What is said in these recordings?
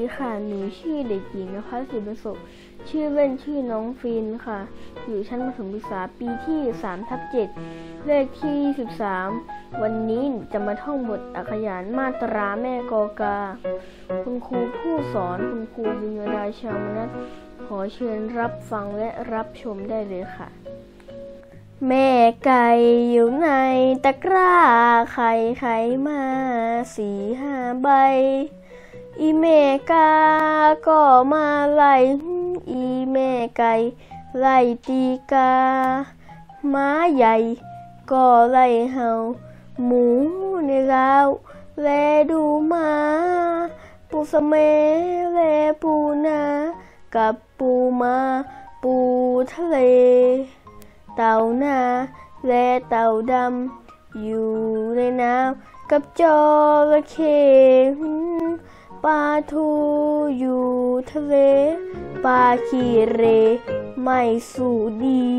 ค่ะหนูชื่อเด็กหญิงนภัส ศรีบุญสุขชื่อเล่นชื่อน้องฟินค่ะอยู่ชั้นประถมศึกษาปีที่3/7เลขที่23วันนี้จะมาท่องบทอักขยานมาตราแม่กอกาคุณครูผู้สอนคุณครูบุญราชามนัสขอเชิญรับฟังและรับชมได้เลยค่ะแม่ไก่อยู่ในตะกร้าไข่มา4-5 ใบอีแม่กาก็มาไล่อีแม่ไก่ไล่ตีกาม้าใหญ่ก็ไล่เห่าหมูในราวแลดูมาปูสะเมแลปูนากับปูมาปูทะเลเต่านาและเต่าดำอยู่ในน้ำกับจระเข้ปลาทูอยู่ทะเลปลาขี้เรไม่สู้ดี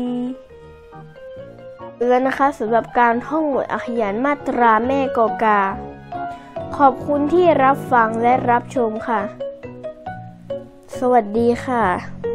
แล้วนะคะสำหรับการท่องบทอักขยานมาตราแม่กอกาขอบคุณที่รับฟังและรับชมค่ะสวัสดีค่ะ